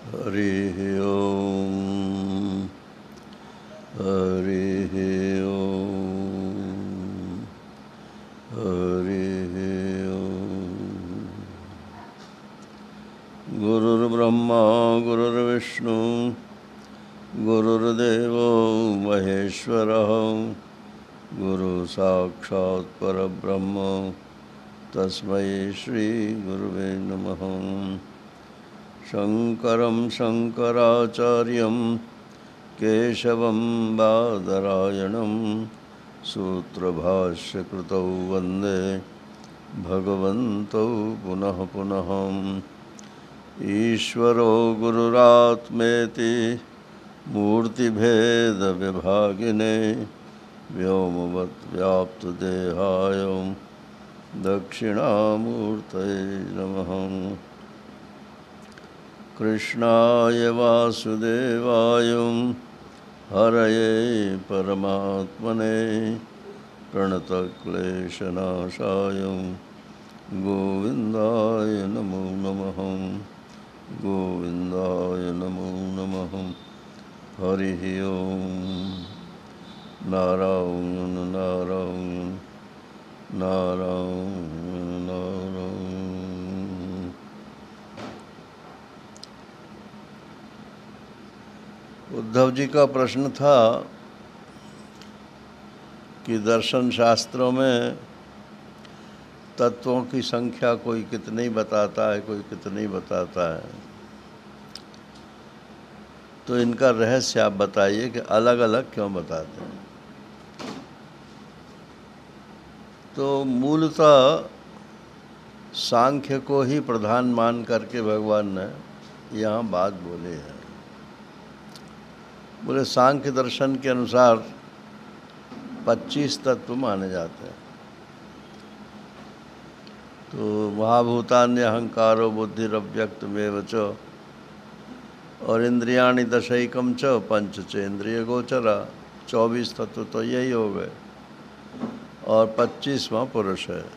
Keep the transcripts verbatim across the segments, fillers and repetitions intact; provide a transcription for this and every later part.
हरिः ओम् हरिः ओम् हरिः ओम्। गुरुर्ब्रह्मा गुरुर्विष्णु गुरुर्देवो महेश्वरः गुरु साक्षात् परब्रह्म तस्मै श्री गुरुवे नमः। शंकरं शंकराचार्यं केशवं बादरायणं सूत्रभाष्यकृतौ वन्दे भगवन्तौ पुनः पुनः। ईश्वरो गुरुरात्मेति मूर्तिभेदविभागिने व्योमवद्व्याप्तदेहाय दक्षिणामूर्तये नमः। कृष्णाय वासुदेवाय हरये परमात्मने प्रणतक्लेशनाशाय गोविन्दाय नमो नमः। गोविन्दाय नमो नमः। हरिः ओम्। नारायण नारायण नारायण नारायण। उद्धव जी का प्रश्न था कि दर्शन शास्त्रों में तत्वों की संख्या कोई कितनी बताता है, कोई कितनी बताता है, तो इनका रहस्य आप बताइए कि अलग अलग क्यों बताते हैं। तो मूलतः सांख्य को ही प्रधान मान करके भगवान ने यहाँ बात बोली है। बोले सांख्य दर्शन के अनुसार पच्चीस तत्व माने जाते हैं। तो महाभूतान्य अहंकारो बुद्धिरव्यक्तमेव च और इंद्रियाणि दशैकम च पंच चेन्द्रिय गोचरा, चौबीस तत्व तो यही हो गए और पच्चीसवां पुरुष है।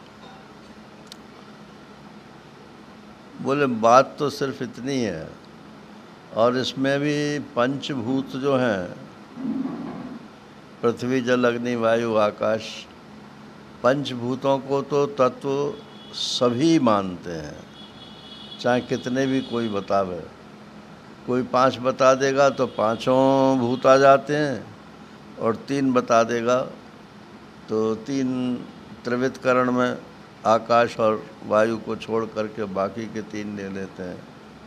बोले बात तो सिर्फ इतनी है और इसमें भी पंचभूत जो हैं, पृथ्वी जल अग्नि वायु आकाश, पंचभूतों को तो तत्व सभी मानते हैं, चाहे कितने भी कोई बतावे। कोई पांच बता देगा तो पांचों भूत आ जाते हैं और तीन बता देगा तो तीन त्रिविधकरण में आकाश और वायु को छोड़ करके बाकी के तीन ले लेते हैं।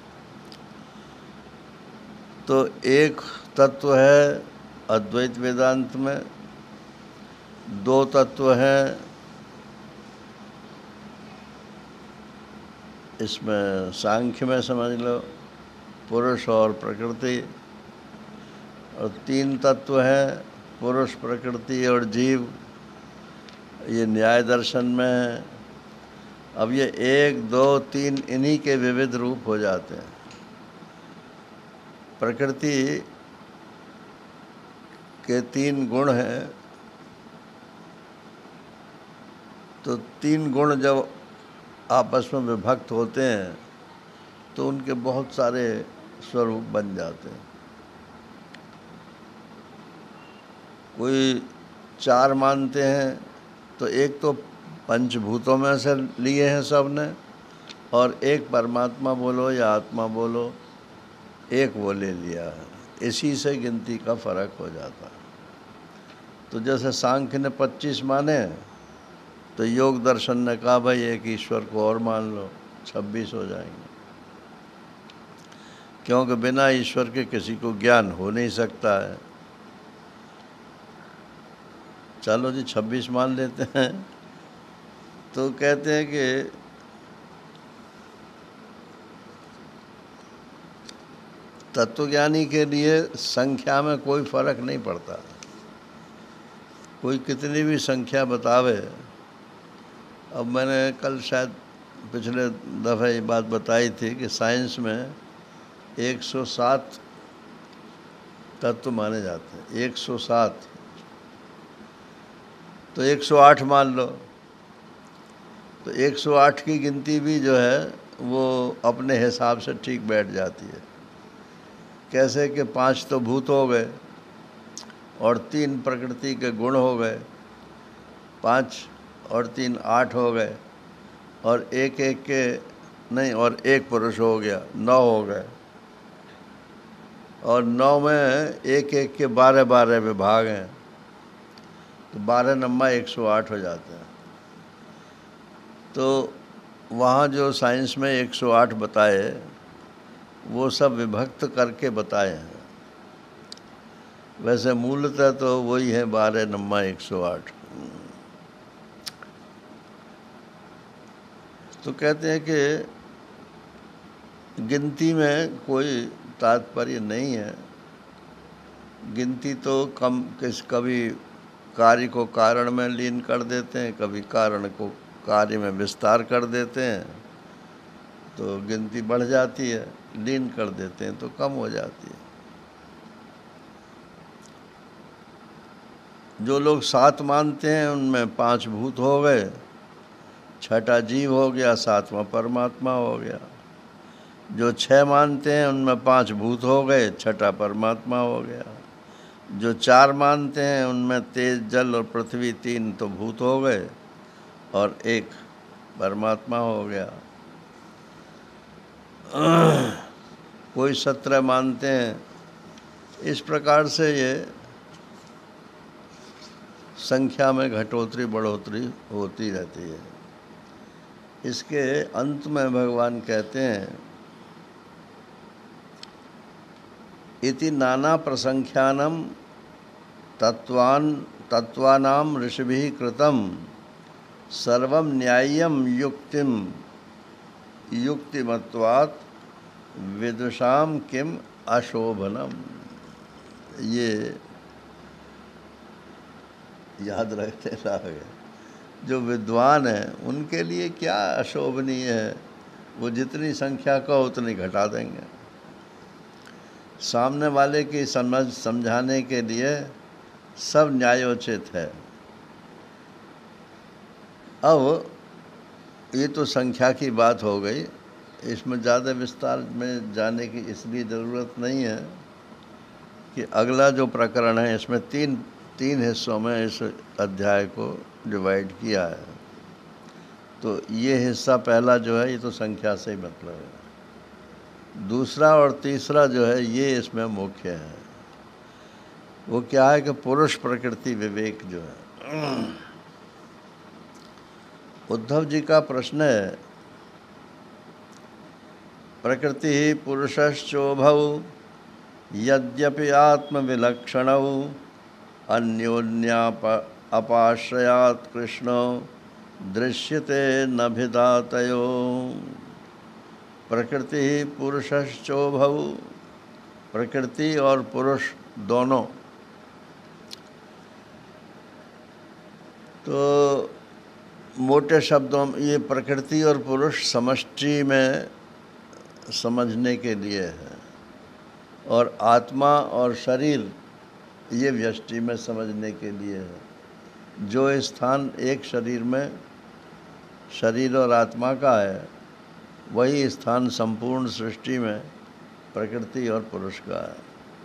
तो एक तत्व है अद्वैत वेदांत में, दो तत्व हैं इसमें सांख्य में, समझ लो पुरुष और प्रकृति, और तीन तत्व हैं पुरुष प्रकृति और जीव, ये न्याय दर्शन में है। अब ये एक दो तीन इन्हीं के विविध रूप हो जाते हैं। प्रकृति के तीन गुण हैं, तो तीन गुण जब आपस में विभक्त होते हैं तो उनके बहुत सारे स्वरूप बन जाते हैं। कोई चार मानते हैं तो एक तो पंचभूतों में से लिए हैं सब ने, और एक परमात्मा बोलो या आत्मा बोलो, एक वो ले लिया है। इसी से गिनती का फर्क हो जाता है। तो जैसे सांख्य ने पच्चीस माने तो योग दर्शन ने कहा भाई एक ईश्वर को और मान लो, छब्बीस हो जाएंगे, क्योंकि बिना ईश्वर के किसी को ज्ञान हो नहीं सकता है। चलो जी छब्बीस मान लेते हैं। तो कहते हैं कि तत्वज्ञानी के लिए संख्या में कोई फर्क नहीं पड़ता। कोई कितनी भी संख्या बतावे। अब मैंने कल शायद पिछले दफ़े ये बात बताई थी कि साइंस में एक सौ सात तत्व माने जाते हैं। एक सौ सात, तो एक सौ आठ मान लो, तो एक सौ आठ की गिनती भी जो है वो अपने हिसाब से ठीक बैठ जाती है। कैसे कि पांच तो भूत हो गए और तीन प्रकृति के गुण हो गए, पाँच और तीन आठ हो गए, और एक एक के नहीं और एक पुरुष हो गया, नौ हो गए, और नौ में एक एक के बारह बारह विभाग हैं, तो बारह नम्मा एक सौ आठ हो जाते हैं। तो वहाँ जो साइंस में एक सौ आठ बताए वो सब विभक्त करके बताए हैं, वैसे मूलतः तो वही है बारह नम्मा एक सौ आठ। तो कहते हैं कि गिनती में कोई तात्पर्य नहीं है, गिनती तो कम किस कभी कार्य को कारण में लीन कर देते हैं, कभी कारण को कार्य में विस्तार कर देते हैं, तो गिनती बढ़ जाती है, लीन कर देते हैं तो कम हो जाती है। जो लोग सात मानते हैं उनमें पांच भूत हो गए, छठा जीव हो गया, सातवां परमात्मा हो गया। जो छह मानते हैं उनमें पांच भूत हो गए, छठा परमात्मा हो गया। जो चार मानते हैं उनमें तेज, जल और पृथ्वी तीन तो भूत हो गए और एक परमात्मा हो गया। कोई सत्रह मानते हैं। इस प्रकार से ये संख्या में घटोतरी बढ़ोतरी होती रहती है। इसके अंत में भगवान कहते हैं, इति नाना प्रसंख्यानम तत्वान तत्वानाम ऋषिभिः कृतम सर्वम न्याय्यम युक्तिम युक्तिमत्वात् विदुषाम किम अशोभनम। ये याद रखते रहोगे, जो विद्वान हैं उनके लिए क्या अशोभनीय है, वो जितनी संख्या का उतनी घटा देंगे। सामने वाले की समझ समझाने के लिए सब न्यायोचित है। अब ये तो संख्या की बात हो गई, इसमें ज़्यादा विस्तार में जाने की इसलिए ज़रूरत नहीं है कि अगला जो प्रकरण है इसमें तीन तीन हिस्सों में इस अध्याय को डिवाइड किया है। तो ये हिस्सा पहला जो है ये तो संख्या से ही मतलब है। दूसरा और तीसरा जो है ये इसमें मुख्य है। वो क्या है कि पुरुष प्रकृति विवेक जो है। उद्धव जी का प्रश्न है, प्रकृति ही पुरुषश्चोभौ यद्यपि आत्मविलक्षणौ अन्योन्याप अपाश्रयात् कृष्णो दृश्यते नभिधातयो। प्रकृति ही पुरुषश्चोभौ, प्रकृति और पुरुष दोनों। तो मोटे शब्दों में ये प्रकृति और पुरुष समष्टि में समझने के लिए है, और आत्मा और शरीर ये व्यष्टि में समझने के लिए है। जो स्थान एक शरीर में शरीर और आत्मा का है, वही स्थान संपूर्ण सृष्टि में प्रकृति और पुरुष का है।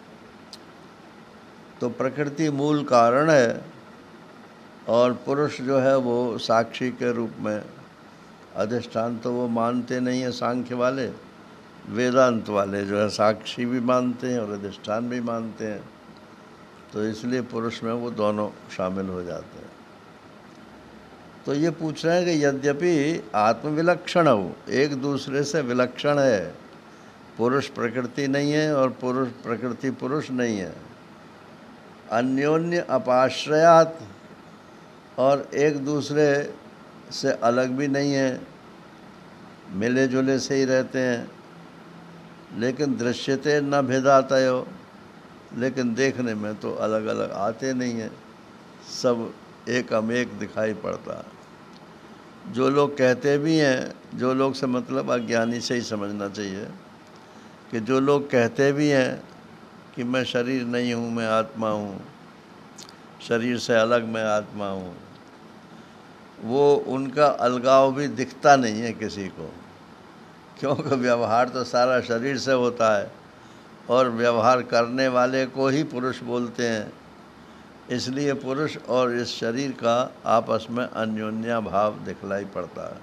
तो प्रकृति मूल कारण है और पुरुष जो है वो साक्षी के रूप में अधिष्ठान। तो वो मानते नहीं है सांख्य वाले, वेदांत वाले जो है साक्षी भी मानते हैं और अधिष्ठान भी मानते हैं। तो इसलिए पुरुष में वो दोनों शामिल हो जाते हैं। तो ये पूछ रहे हैं कि यद्यपि आत्मविलक्षण हो, एक दूसरे से विलक्षण है, पुरुष प्रकृति नहीं है और पुरुष प्रकृति पुरुष नहीं है। अन्योन्य अपाश्रयात्, और एक दूसरे से अलग भी नहीं है, मिले जुले से ही रहते हैं। लेकिन दृश्यते न भेदातयो, लेकिन देखने में तो अलग अलग आते नहीं हैं, सब एक अमेक दिखाई पड़ता है। जो लोग कहते भी हैं, जो लोग से मतलब अज्ञानी से ही समझना चाहिए कि जो लोग कहते भी हैं कि मैं शरीर नहीं हूँ, मैं आत्मा हूँ, शरीर से अलग मैं आत्मा हूँ, वो उनका अलगाव भी दिखता नहीं है किसी को, क्योंकि व्यवहार तो सारा शरीर से होता है और व्यवहार करने वाले को ही पुरुष बोलते हैं। इसलिए पुरुष और इस शरीर का आपस में अन्योन्या भाव दिखलाई पड़ता है।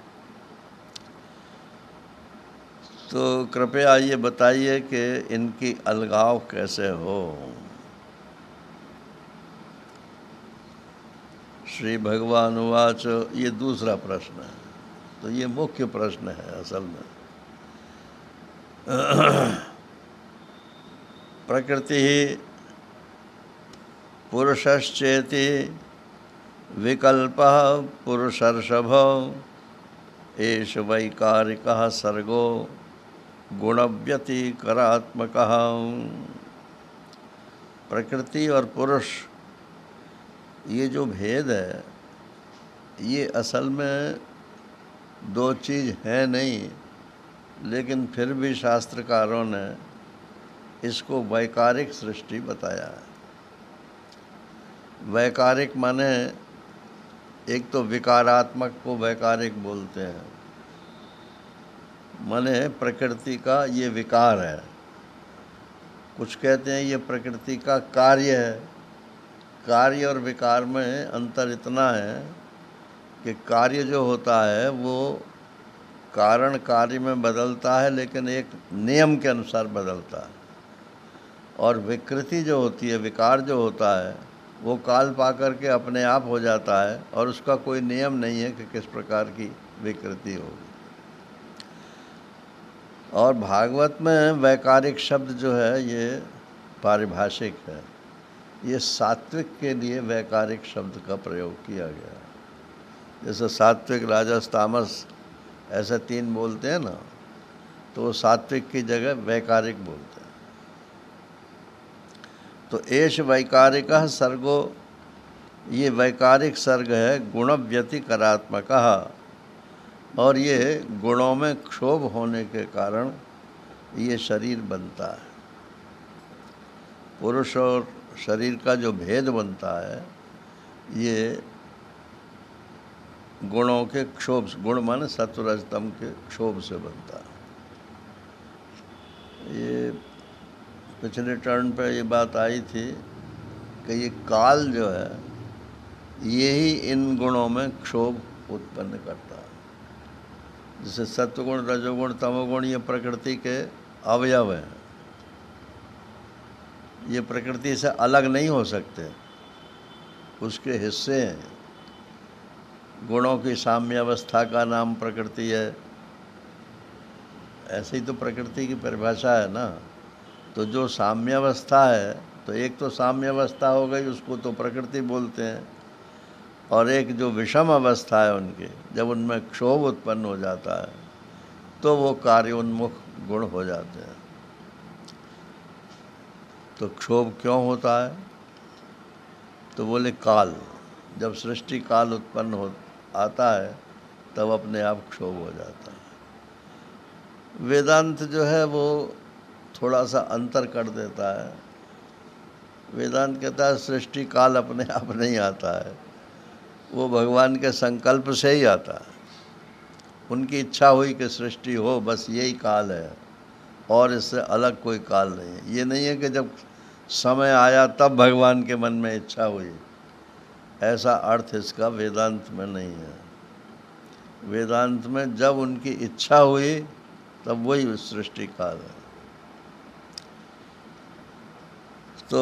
तो कृपया ये बताइए कि इनकी अलगाव कैसे हो। श्री भगवान उवाच, ये दूसरा प्रश्न है, तो ये मुख्य प्रश्न है असल में। प्रकृति पुरुषश्चेति विकल्पः पुरुषर्षभ एष वैकारिकः सर्गो गुणव्यतिकरात्मकः। प्रकृति और पुरुष ये जो भेद है, ये असल में दो चीज़ है नहीं, लेकिन फिर भी शास्त्रकारों ने इसको वैकारिक सृष्टि बताया है। वैकारिक माने एक तो विकारात्मक को वैकारिक बोलते हैं, माने प्रकृति का ये विकार है। कुछ कहते हैं ये प्रकृति का कार्य है। कार्य और विकार में अंतर इतना है कि कार्य जो होता है वो कारण कार्य में बदलता है, लेकिन एक नियम के अनुसार बदलता है। और विकृति जो होती है, विकार जो होता है, वो काल पा कर के अपने आप हो जाता है और उसका कोई नियम नहीं है कि किस प्रकार की विकृति होगी। और भागवत में वैकारिक शब्द जो है ये पारिभाषिक है। ये सात्विक के लिए वैकारिक शब्द का प्रयोग किया गया है। जैसे सात्विक, राजस, तामस ऐसे तीन बोलते हैं ना, तो वो सात्विक की जगह वैकारिक बोलते हैं। तो एष वैकारिकः सर्गो, ये वैकारिक सर्ग है गुणव्यतिकरात्मकः, और ये गुणों में क्षोभ होने के कारण ये शरीर बनता है। पुरुष और शरीर का जो भेद बनता है ये गुणों के क्षोभ, गुण माने सत्व रज तम के क्षोभ से बनता है। ये पिछले टर्न पे ये बात आई थी कि ये काल जो है यही इन गुणों में क्षोभ उत्पन्न करता है। जैसे सत्वगुण, रजोगुण, तमोगुण ये प्रकृति के अवयव हैं। ये प्रकृति से अलग नहीं हो सकते, उसके हिस्से हैं। गुणों की साम्यावस्था का नाम प्रकृति है। ऐसे ही तो प्रकृति की परिभाषा है ना। तो जो साम्यावस्था है, तो एक तो साम्यावस्था हो गई, उसको तो प्रकृति बोलते हैं। और एक जो विषम अवस्था है उनकी, जब उनमें क्षोभ उत्पन्न हो जाता है तो वो कार्योन्मुख गुण हो जाते हैं। तो क्षोभ क्यों होता है? तो बोले काल, जब सृष्टि काल उत्पन्न हो आता है तब अपने आप क्षोभ हो जाता है। वेदांत जो है वो थोड़ा सा अंतर कर देता है। वेदांत कहता है सृष्टि काल अपने आप नहीं आता है, वो भगवान के संकल्प से ही आता है। उनकी इच्छा हुई कि सृष्टि हो, बस यही काल है और इससे अलग कोई काल नहीं है। ये नहीं है कि जब समय आया तब भगवान के मन में इच्छा हुई, ऐसा अर्थ इसका वेदांत में नहीं है। वेदांत में जब उनकी इच्छा हुई तब वही सृष्टि काल है। तो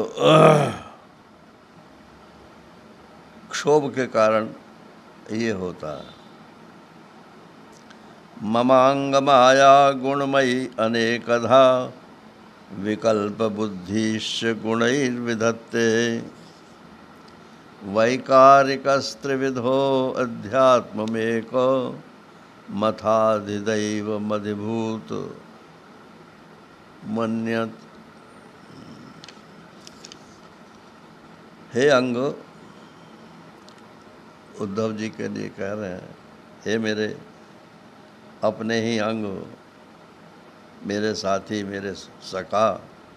क्षोभ के कारण ये होता है। ममांग माया गुणमयी अनेकधा विकल्प बुद्धिश्च गुणैर्विधत्ते वैकारिकस्त्रिविधो अध्यात्ममेक मथाधिदैव मधिभूत मन्यत। हे अंग, उद्धव जी के लिए कह रहे हैं, हे मेरे अपने ही अंग, मेरे साथी, मेरे सखा,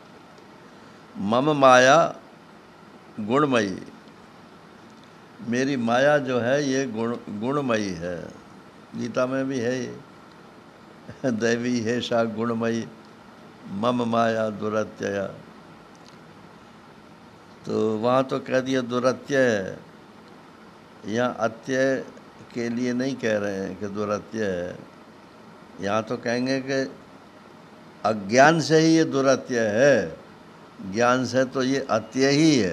मम माया गुणमयी, मेरी माया जो है ये गुण गुणमयी है। गीता में भी है ये, दैवी है सा गुणमयी, मम माया दुरत्यया। तो वहाँ तो कह दिया दुरत्यय है, यहाँ अत्यय के लिए नहीं कह रहे हैं कि दुरत्यय है, यहाँ तो कहेंगे कि अज्ञान से ही ये दुरत्यय है, ज्ञान से तो ये अत्यय ही है।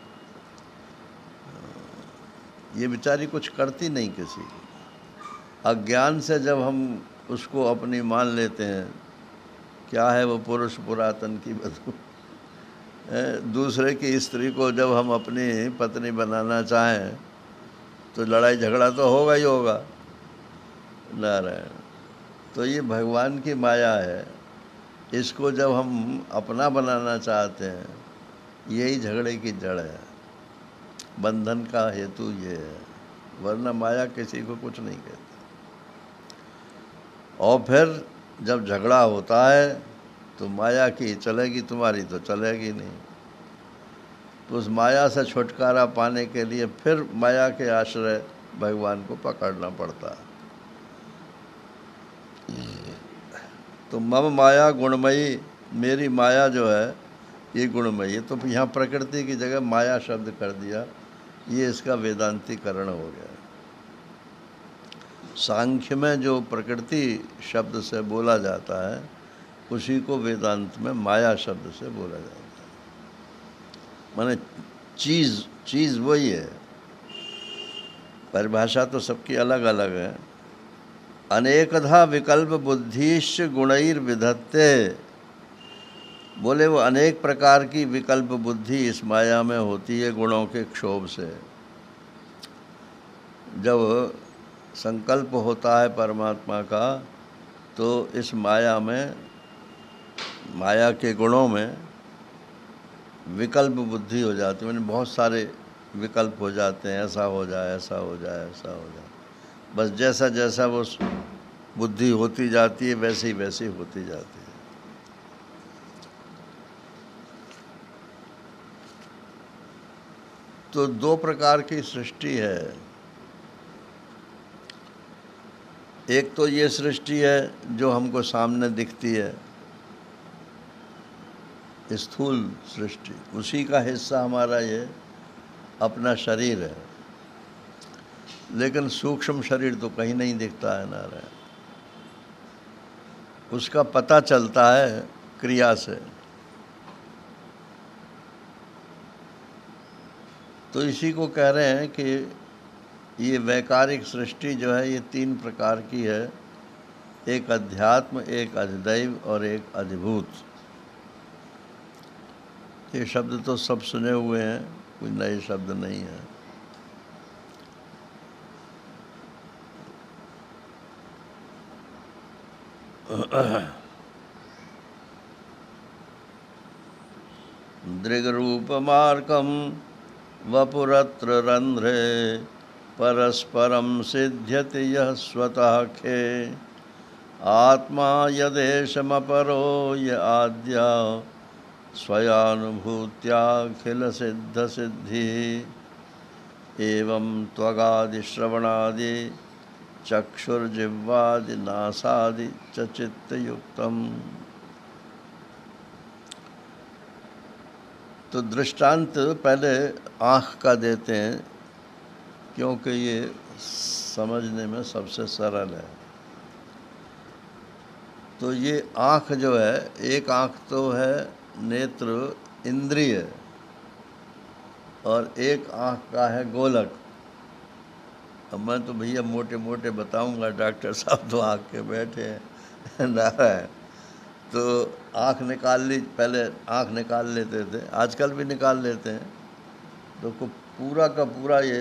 ये बेचारी कुछ करती नहीं किसी की। अज्ञान से जब हम उसको अपनी मान लेते हैं, क्या है वो पुरुष पुरातन की बधू, दूसरे की स्त्री को जब हम अपनी पत्नी बनाना चाहें तो लड़ाई झगड़ा तो होगा ही होगा। नारायण। तो ये भगवान की माया है, इसको जब हम अपना बनाना चाहते हैं, यही झगड़े की जड़ है, बंधन का हेतु ये है, वरना माया किसी को कुछ नहीं कहती। और फिर जब झगड़ा होता है तो माया की चलेगी, तुम्हारी तो चलेगी नहीं। तो उस माया से छुटकारा पाने के लिए फिर माया के आश्रय भगवान को पकड़ना पड़ता है। तो मम माया गुणमयी, मेरी माया जो है ये गुणमयी। तो यहाँ प्रकृति की जगह माया शब्द कर दिया, ये इसका वेदांतीकरण हो गया। सांख्य में जो प्रकृति शब्द से बोला जाता है, उसी को वेदांत में माया शब्द से बोला जाता है। माने चीज़ चीज़ वही है, परिभाषा तो सबकी अलग अलग है। अनेकधा विकल्प बुद्धिश्च गुणैर विधत्ते, बोले वो अनेक प्रकार की विकल्प बुद्धि इस माया में होती है गुणों के क्षोभ से। जब संकल्प होता है परमात्मा का, तो इस माया में, माया के गुणों में विकल्प बुद्धि हो जाती है। मैंने बहुत सारे विकल्प हो जाते हैं, ऐसा हो जाए, ऐसा हो जाए, ऐसा हो जाए। बस जैसा जैसा वो बुद्धि होती जाती है, वैसे ही वैसी होती जाती है। तो दो प्रकार की सृष्टि है। एक तो ये सृष्टि है जो हमको सामने दिखती है, स्थूल सृष्टि, उसी का हिस्सा हमारा ये अपना शरीर है। लेकिन सूक्ष्म शरीर तो कहीं नहीं दिखता है नारायण, उसका पता चलता है क्रिया से। तो इसी को कह रहे हैं कि ये वैकारिक सृष्टि जो है ये तीन प्रकार की है, एक अध्यात्म, एक अधिदैव और एक अधिभूत। ये शब्द तो सब सुने हुए हैं, कोई नए शब्द नहीं है। दृग्रूपमार्कं वपुरत्र रंध्रे, परस्परं सिद्ध्यति यः स्वतः खे। आत्मा यदेशमपरो य आद्या, स्वयानुभूत्याखिल सिद्ध सिद्धि। एवं त्वगादि श्रवणादि चक्षुर्जिह्वादि नासादि च चित्तयुक्तम्। तो दृष्टांत पहले आँख का देते हैं, क्योंकि ये समझने में सबसे सरल है। तो ये आँख जो है, एक आँख तो है नेत्र इंद्रिय, और एक आँख का है गोलक। अब मैं तो भैया मोटे मोटे बताऊंगा, डॉक्टर साहब तो आँख के बैठे हैं नारायण। तो आँख निकाल ली, पहले आँख निकाल लेते थे, आजकल भी निकाल लेते हैं। तो को पूरा का पूरा ये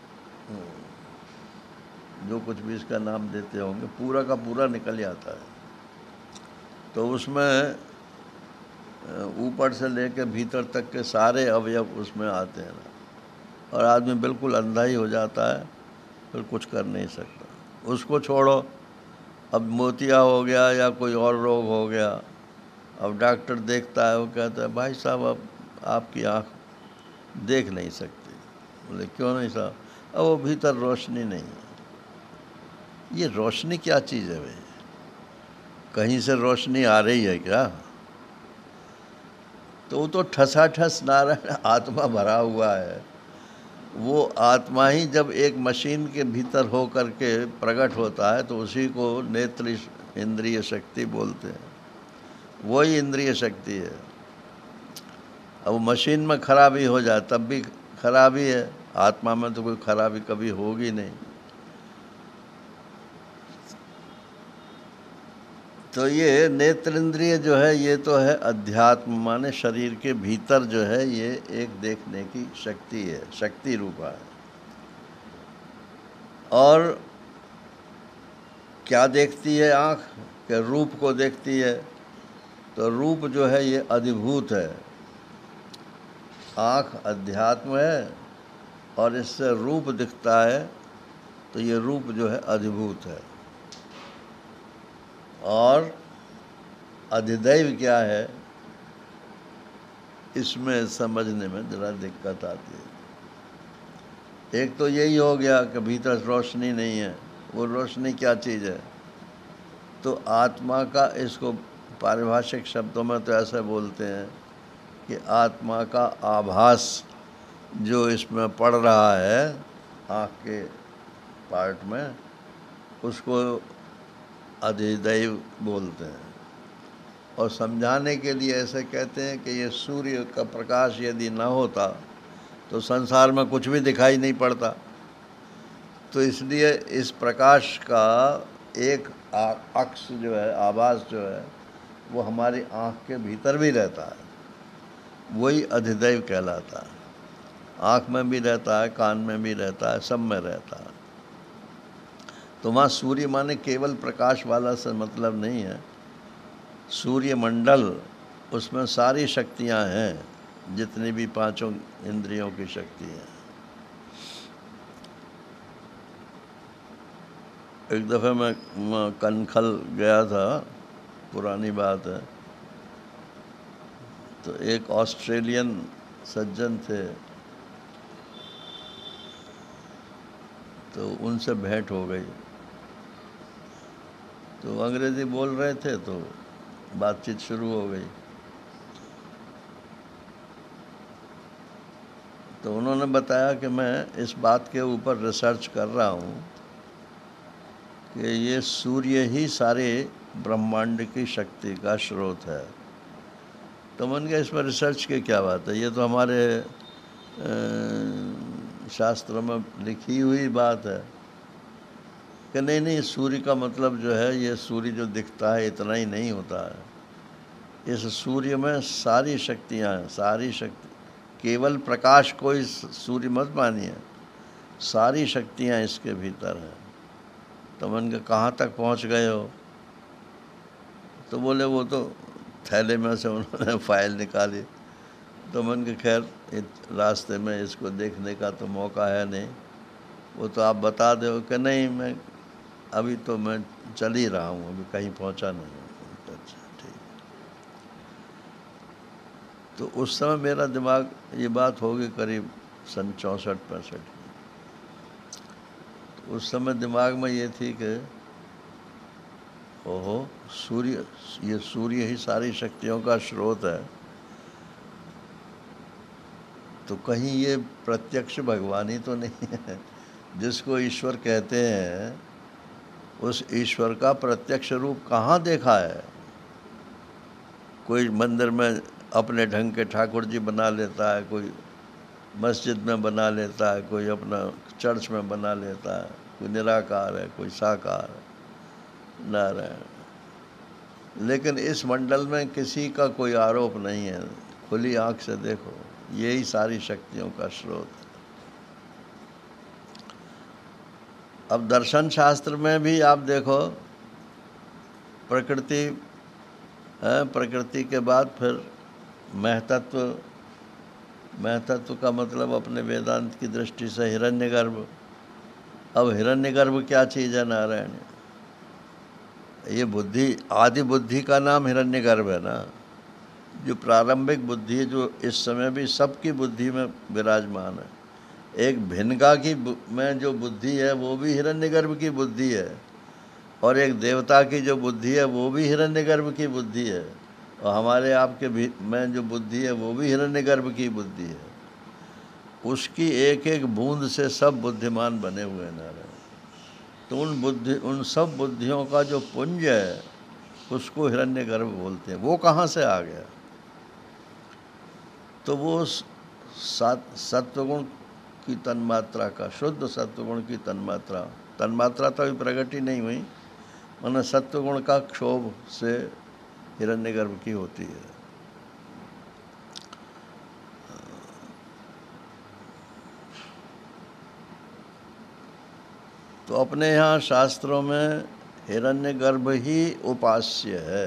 जो कुछ भी इसका नाम देते होंगे, पूरा का पूरा निकल जाता है। तो उसमें ऊपर से लेकर भीतर तक के सारे अवयव उसमें आते हैं ना, और आदमी बिल्कुल अंधा ही हो जाता है, फिर कुछ कर नहीं सकता। उसको छोड़ो, अब मोतिया हो गया या कोई और रोग हो गया, अब डॉक्टर देखता है, वो कहता है भाई साहब अब आपकी आँख देख नहीं सकती। बोले क्यों नहीं साहब? अब वो भीतर रोशनी नहीं है। ये रोशनी क्या चीज़ है भाई? कहीं से रोशनी आ रही है क्या? तो वो तो ठसाठस नारायण आत्मा भरा हुआ है। वो आत्मा ही जब एक मशीन के भीतर हो करके प्रकट होता है तो उसी को नेत्र इंद्रिय शक्ति बोलते हैं, वही इंद्रिय शक्ति है। अब मशीन में खराबी हो जाए तब भी खराबी है, आत्मा में तो कोई खराबी कभी होगी नहीं। तो ये नेत्र इंद्रिय जो है ये तो है अध्यात्म, माने शरीर के भीतर जो है ये एक देखने की शक्ति है, शक्ति रूपा है। और क्या देखती है आँख? के रूप को देखती है। तो रूप जो है ये अधिभूत है, आँख अध्यात्म है और इससे रूप दिखता है, तो ये रूप जो है अधिभूत है। और अधिदैव क्या है इसमें समझने में ज़रा दिक्कत आती है। एक तो यही हो गया कि भीतर रोशनी नहीं है, वो रोशनी क्या चीज़ है? तो आत्मा का, इसको पारिभाषिक शब्दों में तो ऐसे बोलते हैं कि आत्मा का आभास जो इसमें पड़ रहा है आँख के पार्ट में, उसको अधिदैव बोलते हैं। और समझाने के लिए ऐसे कहते हैं कि ये सूर्य का प्रकाश यदि न होता तो संसार में कुछ भी दिखाई नहीं पड़ता। तो इसलिए इस प्रकाश का एक अक्ष जो है, आभास जो है, वो हमारी आँख के भीतर भी रहता है, वही अधिदैव कहलाता है। आँख में भी रहता है, कान में भी रहता है, सब में रहता है। तो वहाँ सूर्य माने केवल प्रकाश वाला से मतलब नहीं है, सूर्य मंडल उसमें सारी शक्तियाँ हैं, जितनी भी पांचों इंद्रियों की शक्ति है। एक दफ़े मैं, मैं कनखल गया था, पुरानी बात है, तो एक ऑस्ट्रेलियन सज्जन थे, तो उनसे भेंट हो गई। तो अंग्रेज़ी बोल रहे थे तो बातचीत शुरू हो गई। तो उन्होंने बताया कि मैं इस बात के ऊपर रिसर्च कर रहा हूँ कि ये सूर्य ही सारे ब्रह्मांड की शक्ति का स्रोत है। तो मैंने कहा इसमें रिसर्च की क्या बात है, ये तो हमारे शास्त्रों में लिखी हुई बात है। कि नहीं नहीं, सूर्य का मतलब जो है ये सूर्य जो दिखता है इतना ही नहीं होता है, इस सूर्य में सारी शक्तियाँ हैं, सारी शक्ति, केवल प्रकाश को इस सूर्य मत मानिए, सारी शक्तियाँ इसके भीतर हैं। तो मैंने कहा कहाँ तक पहुँच गए हो? तो बोले वो तो थैले में से उन्होंने फाइल निकाली। तो मैंने कहा खैर रास्ते में इसको देखने का तो मौका है नहीं, वो तो आप बता दो। कि नहीं मैं अभी तो मैं चल ही रहा हूँ, अभी कहीं पहुँचा नहीं हूँ। अच्छा ठीक। तो उस समय मेरा दिमाग, ये बात होगी करीब सन चौंसठ पैंसठ की, तो उस समय दिमाग में ये थी कि ओहो सूर्य, ये सूर्य ही सारी शक्तियों का स्रोत है, तो कहीं ये प्रत्यक्ष भगवान ही तो नहीं है? जिसको ईश्वर कहते हैं उस ईश्वर का प्रत्यक्ष रूप कहाँ देखा है? कोई मंदिर में अपने ढंग के ठाकुर जी बना लेता है, कोई मस्जिद में बना लेता है, कोई अपना चर्च में बना लेता है, कोई निराकार है, कोई साकार है, नारायण। लेकिन इस मंडल में किसी का कोई आरोप नहीं है, खुली आँख से देखो, यही सारी शक्तियों का स्रोत है। अब दर्शन शास्त्र में भी आप देखो, प्रकृति है, प्रकृति के बाद फिर महतत्व, महतत्व का मतलब अपने वेदांत की दृष्टि से हिरण्यगर्भ। अब हिरण्यगर्भ क्या चीज़ है नारायण? ये बुद्धि, आदि बुद्धि का नाम हिरण्यगर्भ है ना, जो प्रारंभिक बुद्धि है, जो इस समय भी सबकी बुद्धि में विराजमान है। एक भिन्नगा की में जो बुद्धि है वो भी हिरण्यगर्भ की बुद्धि है, और एक देवता की जो बुद्धि है वो भी हिरण्यगर्भ की बुद्धि है। और हमारे आपके भी में जो बुद्धि है वो भी हिरण्यगर्भ की बुद्धि है। उसकी एक एक बूंद से सब बुद्धिमान बने हुए हैं नारायण। तो उन बुद्धि उन सब बुद्धियों का जो पुंज है उसको हिरण्यगर्भ बोलते हैं। वो कहाँ से आ गया? तो वो सात सत्वगुण की तन्मात्रा का, शुद्ध सत्वगुण की तन्मात्रा, तन्मात्रा तो अभी प्रकट ही नहीं हुई, माना सत्वगुण का क्षोभ से हिरण्यगर्भ की होती है। तो अपने यहाँ शास्त्रों में हिरण्यगर्भ ही उपास्य है।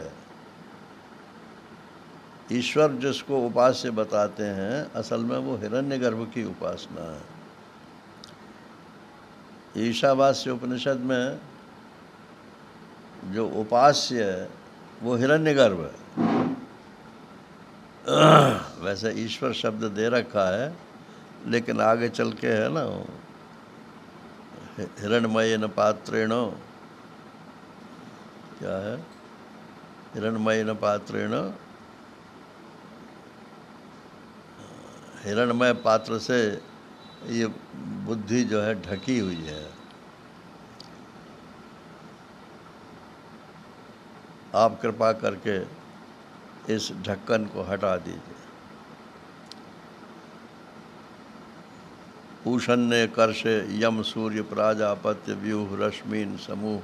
ईश्वर जिसको उपास्य बताते हैं असल में वो हिरण्यगर्भ की उपासना है। ईशावास्य उपनिषद में जो उपास्य है वो हिरण्यगर्भ है। वैसे ईश्वर शब्द दे रखा है लेकिन आगे चल के है ना, हिरण्मयेन पात्रेण, क्या है, हिरण्मयेन पात्रेण, हिरण्मय पात्र से ये बुद्धि जो है ढकी हुई है। आप कृपा करके इस ढक्कन को हटा दीजिए। ऊषण्य कर्षे यम सूर्य प्राजापत्य व्यूह रश्मीन समूह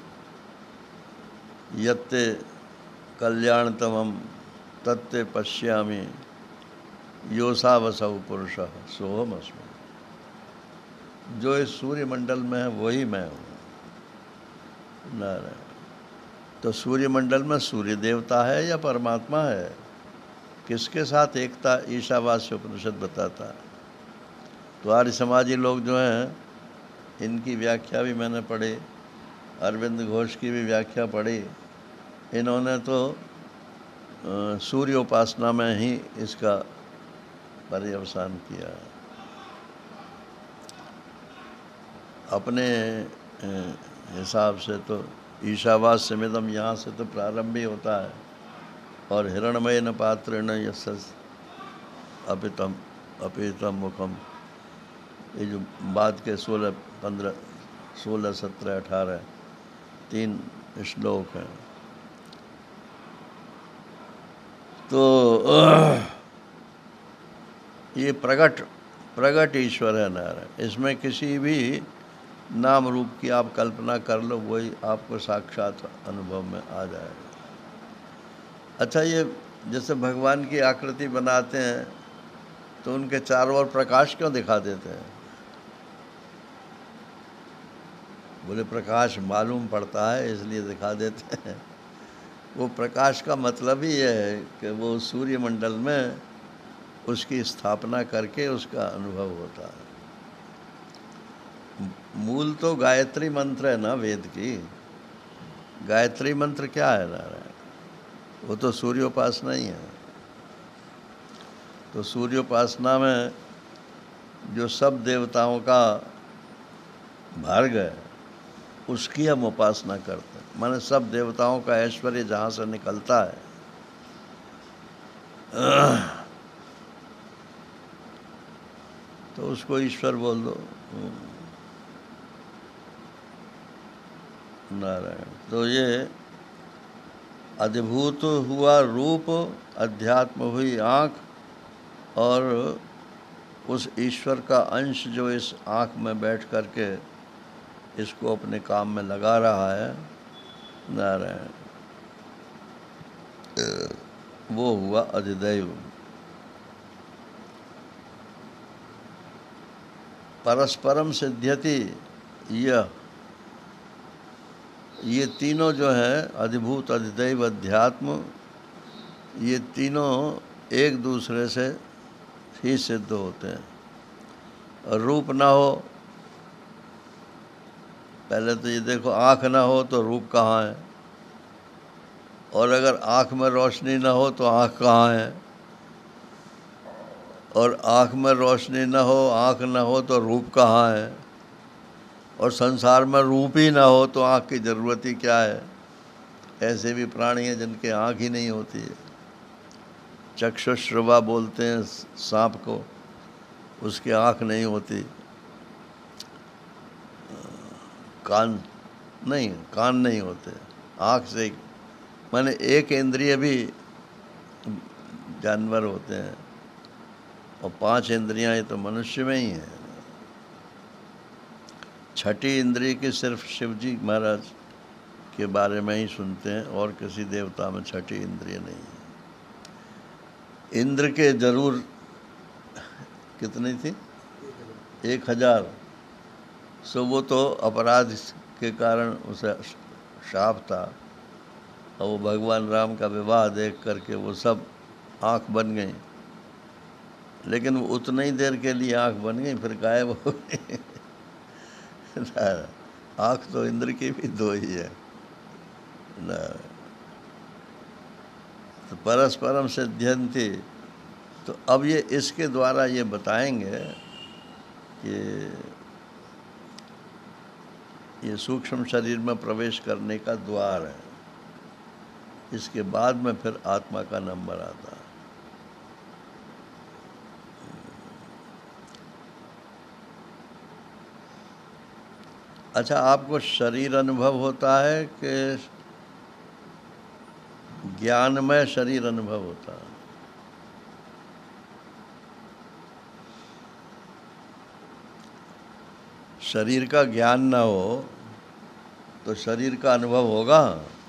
यत्ते कल्याणतमं तत्ते पश्यामि योसावसौ पुरुषः सोहम अस्मि। जो इस सूर्यमंडल में है वही मैं हूँ नारायण। तो सूर्यमंडल में सूर्य देवता है या परमात्मा है? किसके साथ एकता ईशावास्य उपनिषद बताता है। तो आर्य समाजी लोग जो हैं इनकी व्याख्या भी मैंने पढ़ी, अरविंद घोष की भी व्याख्या पढ़ी। इन्होंने तो सूर्य उपासना में ही इसका पर्यवसान किया। अपने हिसाब से तो ईशावास्यमिदं यहाँ से तो प्रारंभ ही होता है और हिरण्मयेन पात्रेण यस्य अपितम अपितम मुखम, ये जो बाद के सोलह पंद्रह सोलह सत्रह अठारह तीन श्लोक हैं। तो ये प्रगट प्रगट ईश्वर है नारायण। इसमें किसी भी नाम रूप की आप कल्पना कर लो वही आपको साक्षात अनुभव में आ जाएगा। अच्छा, ये जैसे भगवान की आकृति बनाते हैं तो उनके चारों ओर प्रकाश क्यों दिखा देते हैं? बोले प्रकाश मालूम पड़ता है इसलिए दिखा देते हैं। वो प्रकाश का मतलब ही ये है कि वो सूर्यमंडल में उसकी स्थापना करके उसका अनुभव होता है। मूल तो गायत्री मंत्र है ना वेद की। गायत्री मंत्र क्या है नारायण? वो तो सूर्योपासना ही है। तो सूर्योपासना में जो सब देवताओं का भार्ग है उसकी हम उपासना करते हैं। माने सब देवताओं का ऐश्वर्य जहाँ से निकलता है तो उसको ईश्वर बोल दो नारायण। तो ये अधिभूत हुआ रूप, अध्यात्म हुई आँख और उस ईश्वर का अंश जो इस आँख में बैठ कर के इसको अपने काम में लगा रहा है नारायण, वो हुआ अधिदैव। परस्परम सिद्ध्यति, यह ये तीनों जो है अधिभूत, अधिदैव, अध्यात्म, ये तीनों एक दूसरे से ही सिद्ध होते हैं। और रूप ना हो, पहले तो ये देखो आँख ना हो तो रूप कहाँ है, और अगर आँख में रोशनी ना हो तो आँख कहाँ है, और आँख में रोशनी ना हो, आँख ना हो तो रूप कहाँ है, और संसार में रूप ही ना हो तो आँख की ज़रूरत ही क्या है। ऐसे भी प्राणी हैं जिनके आँख ही नहीं होती है। चक्षुश्रवा बोलते हैं सांप को, उसकी आँख नहीं होती, कान नहीं कान नहीं होते, आँख से, माने एक इंद्रिय भी जानवर होते हैं और पांच इंद्रियां ये तो मनुष्य में ही हैं। छठी इंद्रिय की सिर्फ शिवजी महाराज के बारे में ही सुनते हैं और किसी देवता में छठी इंद्रिय नहीं है। इंद्र के जरूर कितनी थी? एक हजार। सो वो तो अपराध के कारण उसे शाप था और वो भगवान राम का विवाह देख करके वो सब आँख बन गई, लेकिन वो उतनी ही देर के लिए आँख बन गई, फिर गायब हो गई। आँख तो इंद्र की भी दो ही है ना। तो परस्परम सिद्ध्यन्ति, तो अब ये इसके द्वारा ये बताएंगे कि ये सूक्ष्म शरीर में प्रवेश करने का द्वार है। इसके बाद में फिर आत्मा का नंबर आता है। अच्छा, आपको शरीर अनुभव होता है कि ज्ञानमय शरीर अनुभव होता है? शरीर का ज्ञान ना हो तो शरीर का अनुभव होगा?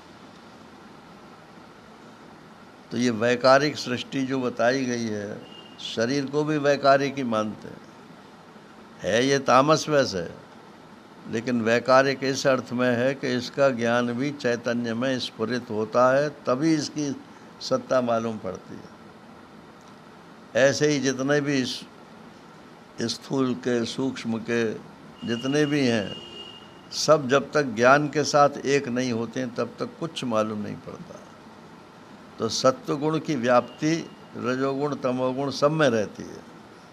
तो ये वैकारिक सृष्टि जो बताई गई है, शरीर को भी वैकारिक ही मानते हैं। है ये तामस वैसे, लेकिन वैकारिक इस अर्थ में है कि इसका ज्ञान भी चैतन्य में स्फुरित होता है, तभी इसकी सत्ता मालूम पड़ती है। ऐसे ही जितने भी स्थूल के, सूक्ष्म के जितने भी हैं, सब जब तक ज्ञान के साथ एक नहीं होते हैं तब तक कुछ मालूम नहीं पड़ता। तो सत्वगुण की व्याप्ति रजोगुण तमोगुण सब में रहती है,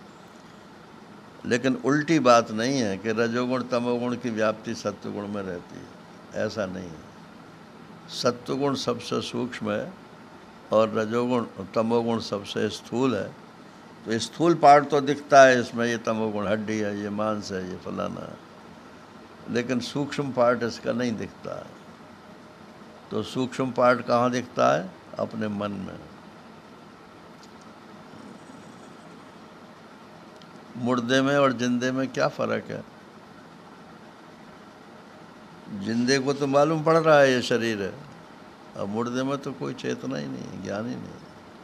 लेकिन उल्टी बात नहीं है कि रजोगुण तमोगुण की व्याप्ति सत्वगुण में रहती है, ऐसा नहीं है। सत्वगुण सबसे सूक्ष्म है और रजोगुण तमोगुण सबसे स्थूल है। तो स्थूल पार्ट तो दिखता है इसमें, ये तमोगुण हड्डी है, ये मांस है, ये फलाना है, लेकिन सूक्ष्म पार्ट इसका नहीं दिखता है। तो सूक्ष्म पार्ट कहाँ दिखता है? अपने मन में। मुर्दे में और जिंदे में क्या फर्क है? जिंदे को तो मालूम पड़ रहा है ये शरीर है, और मुर्दे में तो कोई चेतना ही नहीं, ज्ञान ही नहीं।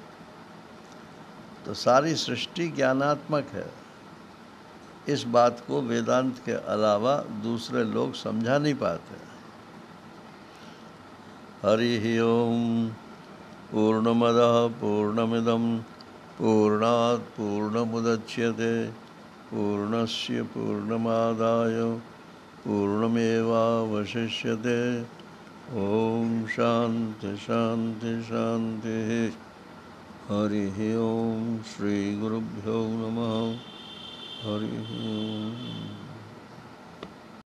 तो सारी सृष्टि ज्ञानात्मक है। इस बात को वेदांत के अलावा दूसरे लोग समझा नहीं पाते। हरि ओम पूर्णमदः पूर्णमिदं पूर्णात् पूर्णमुदच्यते पूर्णस्य पूर्णमादाय पूर्णमेवावशिष्यते। ओम शांति शांति शांति। हरि ओम श्री गुरुभ्यो नमः। हरि ओम।